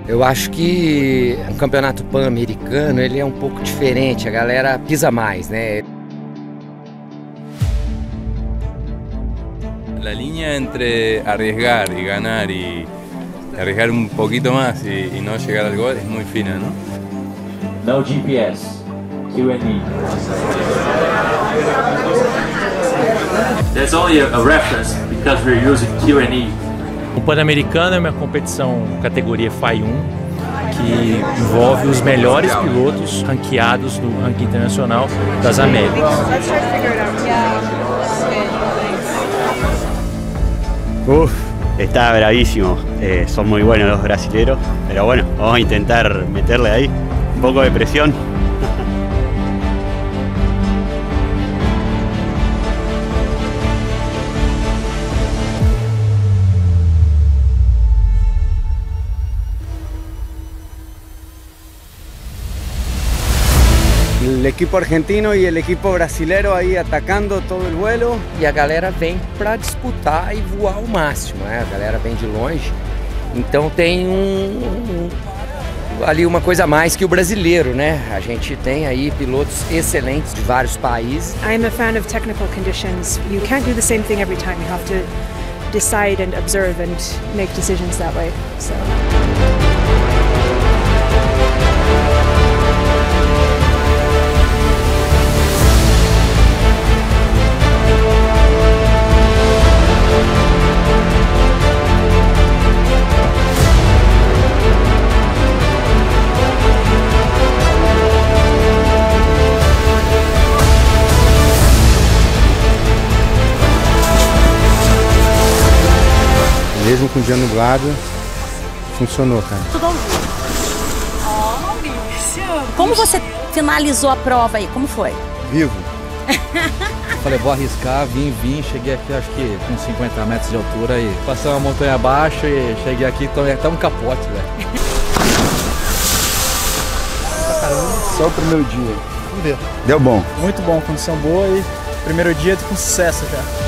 Eu acho que o campeonato pan-americano ele é um pouco diferente, a galera pisa mais, né? La línea entre arriesgar y ganar y arriesgar un poquito más y no llegar al gol es muy fina, ¿no? No GPS, Q&E. There's only a reference because we're using Q&E. O Pan-Americano é uma competição categoria FAI 1 que envolve os melhores pilotos ranqueados no ranking internacional das Américas. Está bravísimo, son muy buenos los brasileros, pero bueno, vamos a intentar meterle ahí un poco de presión. El equipo argentino e o equipo brasileiro aí atacando todo o vuelo. E a galera vem para disputar e voar ao máximo, né? A galera vem de longe, então tem ali uma coisa a mais que o brasileiro, né? A gente tem aí pilotos excelentes de vários países. I'm a fan of technical conditions. You can't do the same thing every time. You have to decide and observe and make decisions that way. So. Mesmo com o dia nublado, funcionou, cara. Tudo ao vivo. Oh, Maurício! Como você finalizou a prova aí? Como foi? Vivo. Falei, vou arriscar, vim, cheguei aqui acho que com 50 metros de altura e passei uma montanha abaixo e cheguei aqui, tomei até um capote, velho. Só o primeiro dia. Vamos ver. Deu bom. Muito bom, condição boa e primeiro dia com sucesso já.